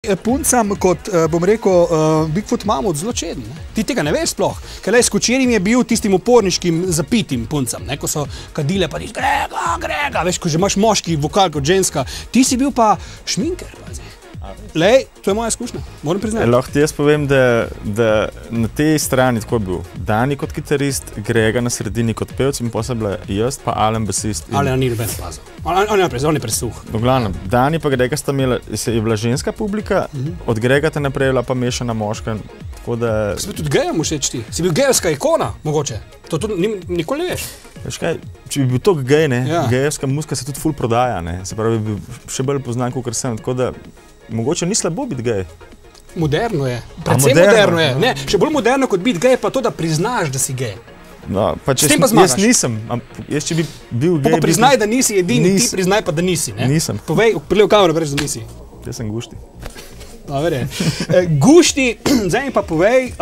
Puncam, kot bom rekel, Bigfoot mamut zelo čeden. Ti tega ne veš sploh. Ker s kočerjem je bil tistim uporniškim zapitim puncam, ko so kadile pa nič, Grega, veš, ko že imaš moški vokal kot ženska. Ti si bil pa šminker, pazi. Lej, to je moja izkušnja, moram priznati. Lahko ti jaz povem, da na tej strani tako je bil Dani kot kitarist, Grega na sredini kot pevc in potem bila jaz pa Alen basist. Alen ni noben spazil. On je presuh. V glavnem, Dani pa Grega sta imela, je bila ženska publika, od Grega te naprej je bila pa mešana moška, tako da... Si bil tudi gejem všeč ti? Si bil gejevska ikona, mogoče? To nikoli ne veš. Veš kaj, če bi bil to gej, gejevska muzika se tudi ful prodaja, se pravi, bi bil še bolj poznan, kot sem, tako da mogoče ni slabo biti gej. Moderno je, predvsem moderno je. Ne, še bolj moderno kot biti gej pa to, da priznaš, da si gej. No, pa če jaz nisem, jaz če bi bil gej... Pa priznaj, da nisi edini, ti priznaj pa, da nisi, ne? Nisem. Povej, prelev kamero, reč, da nisi. Jaz sem Gušti. Dobre. Gušti, zdaj mi pa povej,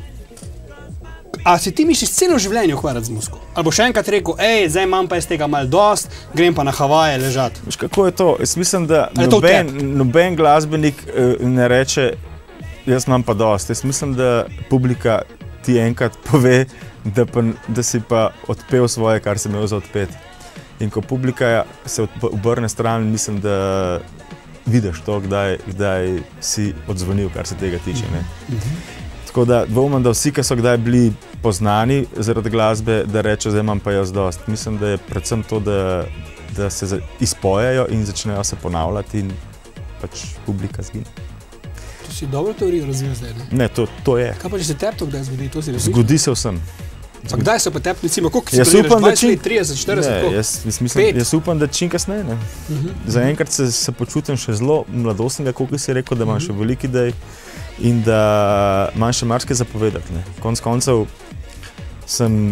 a si ti misliš celo življenje ukvarjati z muziko? Ali bo še enkrat rekel, zdaj imam pa jaz tega malo dost, grem pa na Havaje ležati. Veš, kako je to? Jaz mislim, da noben glasbenik ne reče, jaz imam pa dost. Jaz mislim, da publika ti enkrat pove, da si pa odpel svoje, kar si imel za odpeti. In ko publika se obrne stran, mislim, da vidiš to, kdaj si odzvonil, kar se tega tiče. Tako da dvomim, da vsi, ki so kdaj bili poznani zaradi glasbe, da reče, zdaj imam pa jaz dost. Mislim, da je predvsem to, da se izpojejo in začnejo se ponavljati in pač publika zgine. To si dobro teorijo razvijal zdaj, ne? Ne, to je. Kaj pa, če se tebi to kdaj zgodi? To si razmišljal? Zgodi se vsem. Pa kdaj se pa tebi, recimo, koliko si planiraš? 20 let, 30, 40, koliko? Jaz upam, da čim kasneje, ne. Zaenkrat se počutim še zelo mladostnega, koliko si rekel, da imam še veliko idej in da imam še marsikaj zapovedati, ne. Konec koncev sem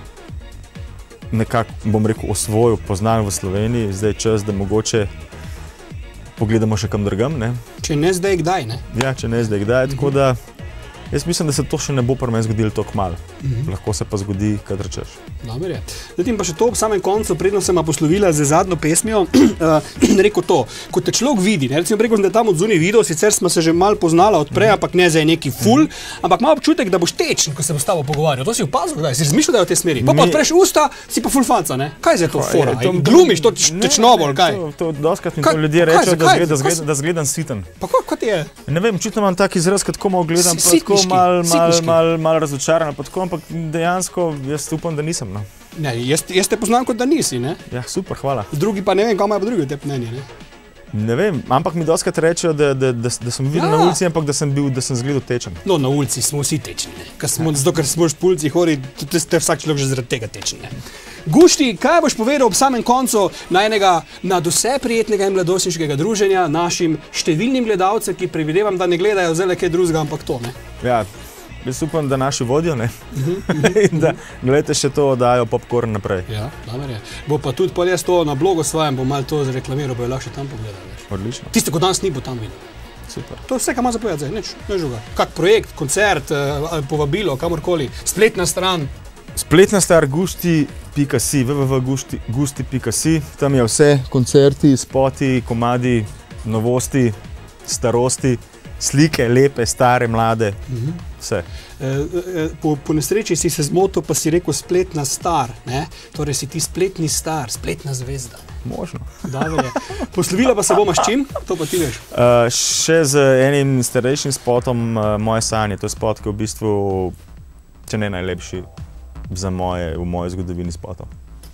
nekako, bom rekel, osvojil, poznan v Sloveniji, zdaj je čas, da mogoče pogledamo še kam drugam, ne. Če ne zdaj, kdaj, ne? Ja, če ne zdaj, kdaj, tako da jaz mislim, da se to še ne bo pri meni zgodilo toliko malo. Lahko se pa zgodi, kad rečeš. Dobre je. Zdaj pa še to ob samem koncu, predno sem poslovila z zadnjo pesmijo, rekel to, ko te človek vidi, recimo rekel sem, da je tam od zunaj videl, sicer smo se že malo poznala odprej, ampak ne zdaj neki ful, ampak malo občutek, da boš tečen, ko se bo s tabo pogovarjal. To si opazil, kdaj? Si razmišljal, da je v tej smeri? Pa odpreš usta, si pa ful fanca, ne? Kaj je zdaj to fora? Glumiš to tečnobo, ali kaj? To doskrat mi to ljudje rečejo, da zgledam sviten. Pa kot je? Ne vem, očitno imam tak izraz, kad komu gledam, pa tako malo razočaran, ampak dejansko jaz upam, da nisem. Ne, jaz te poznam kot da nisi, ne? Ja, super, hvala. Drugi pa ne vem, kaj imajo pa drugi te mnenje, ne? Ne vem, ampak mi doskrat rečejo, da sem videl na ulici, ampak da sem zgledal tečen. No, na ulici smo vsi tečni, ne? Zato, ker smo po ulici hori, te vsak človek že zaradi tega tečen, ne? Gušti, kaj boš povedal ob samem koncu na nadvse prijetnega in mladostniškega druženja našim številnim gledalcem, ki predvidevam, da ne gledajo zdaj kaj drugega, ampak to, ne? Ja, jaz upam, da naši vodijo, ne? In da gledajte še to, dajo popcorn naprej. Ja, dober je. Bo pa tudi pol jaz to na blogu svojem, bo malo to zreklamiral, bo je lahko še tam pogledal. Odlično. Tisto, ko danes ni, bo tam videl. Super. To je vse, kaj ima zapovedati zdaj, ne žuga. Kak projekt, koncert, povabilo, kamorkoli, spletna stran. Spletna stran gusti.si, www.gusti.si, tam je vse, koncerti, spoti, komadi, novosti, starosti, slike, lepe, stare, mlade, vse. Po nesreči si se zmotil, pa si rekel spletna star, ne? Torej si ti spletni star, spletna zvezda. Možno. Dobre je. Poslovila pa se bomo s čim? To pa ti veš. Še z enim starejšim spotom Moje sanje. To je spot, ki je v bistvu, če ne najlepši v moje zgodovini spotov.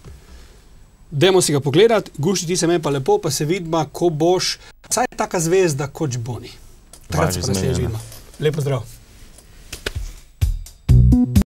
Dajmo si ga pogledati. Gušti, ti se meni pa lepo, pa se vidima, ko boš vsaj taka zvezda, kot Boni. Takrat se pa naslednjič vidimo. Lepo zdrav.